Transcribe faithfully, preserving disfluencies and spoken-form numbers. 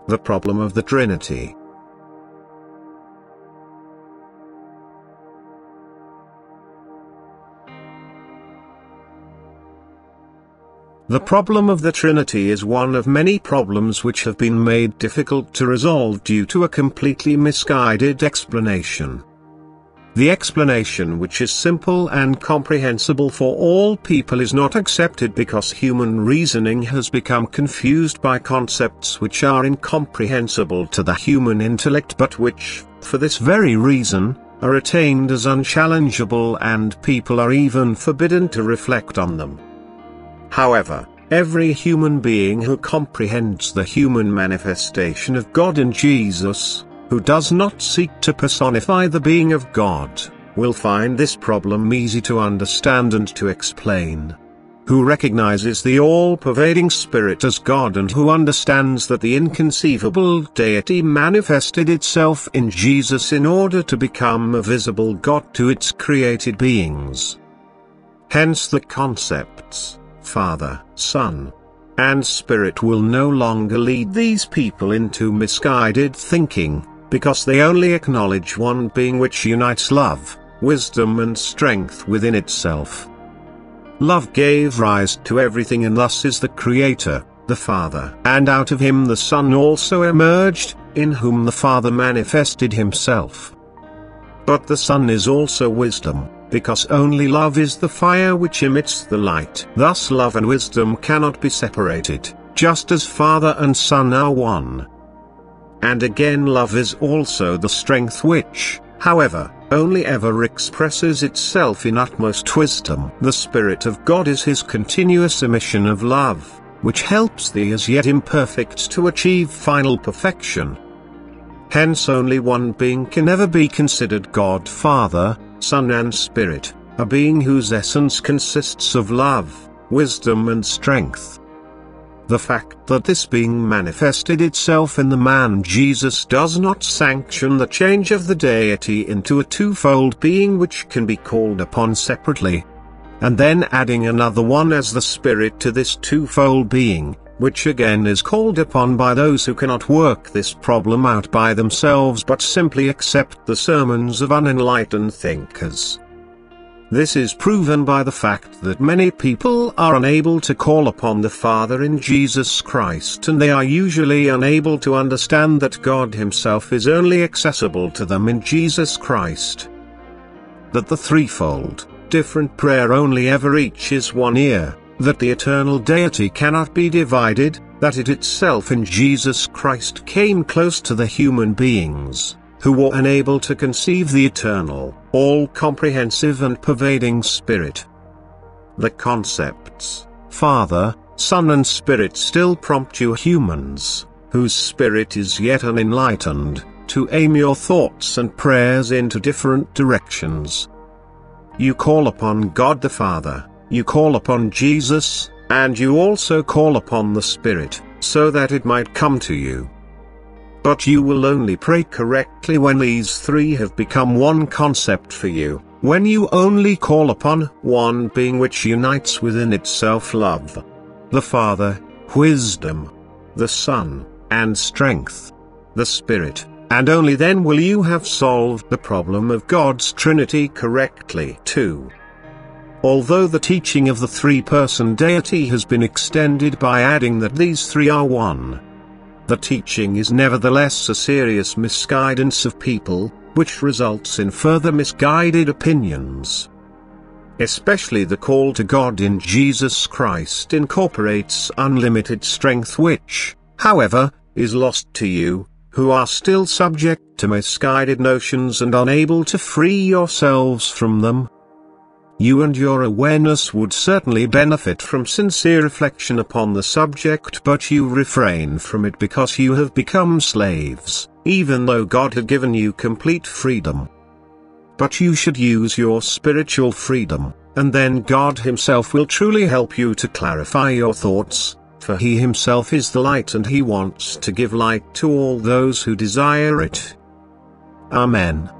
The problem of the Trinity. The problem of the Trinity is one of many problems which have been made difficult to resolve due to a completely misguided explanation. The explanation, which is simple and comprehensible for all people, is not accepted because human reasoning has become confused by concepts which are incomprehensible to the human intellect but which, for this very reason, are attained as unchallengeable, and people are even forbidden to reflect on them. However, every human being who comprehends the human manifestation of God in Jesus, who does not seek to personify the being of God, will find this problem easy to understand and to explain. Who recognizes the all-pervading Spirit as God and who understands that the inconceivable deity manifested itself in Jesus in order to become a visible God to its created beings. Hence the concepts Father, Son, and Spirit will no longer lead these people into misguided thinking, because they only acknowledge one being which unites love, wisdom and strength within itself. Love gave rise to everything and thus is the Creator, the Father. And out of him the Son also emerged, in whom the Father manifested himself. But the Son is also wisdom, because only love is the fire which emits the light. Thus love and wisdom cannot be separated, just as Father and Son are one. And again love is also the strength which, however, only ever expresses itself in utmost wisdom. The Spirit of God is his continuous emission of love, which helps the as yet imperfect to achieve final perfection. Hence only one being can ever be considered God, Father, Son and Spirit, a being whose essence consists of love, wisdom and strength. The fact that this being manifested itself in the man Jesus does not sanction the change of the deity into a twofold being which can be called upon separately, and then adding another one as the Spirit to this twofold being, which again is called upon by those who cannot work this problem out by themselves but simply accept the sermons of unenlightened thinkers. This is proven by the fact that many people are unable to call upon the Father in Jesus Christ, and they are usually unable to understand that God himself is only accessible to them in Jesus Christ. That the threefold, different prayer only ever reaches one ear, that the eternal deity cannot be divided, that it itself in Jesus Christ came close to the human beings, who were unable to conceive the eternal, all-comprehensive and pervading Spirit. The concepts, Father, Son and Spirit still prompt you humans, whose spirit is yet unenlightened, to aim your thoughts and prayers into different directions. You call upon God the Father, you call upon Jesus, and you also call upon the Spirit, so that it might come to you. But you will only pray correctly when these three have become one concept for you, when you only call upon one being which unites within itself love, the Father, wisdom, the Son, and strength, the Spirit, and only then will you have solved the problem of God's Trinity correctly too. Although the teaching of the three-person deity has been extended by adding that these three are one, the teaching is nevertheless a serious misguidance of people, which results in further misguided opinions. Especially the call to God in Jesus Christ incorporates unlimited strength which, however, is lost to you, who are still subject to misguided notions and unable to free yourselves from them. You and your awareness would certainly benefit from sincere reflection upon the subject, but you refrain from it because you have become slaves, even though God had given you complete freedom. But you should use your spiritual freedom, and then God himself will truly help you to clarify your thoughts, for he himself is the light and he wants to give light to all those who desire it. Amen.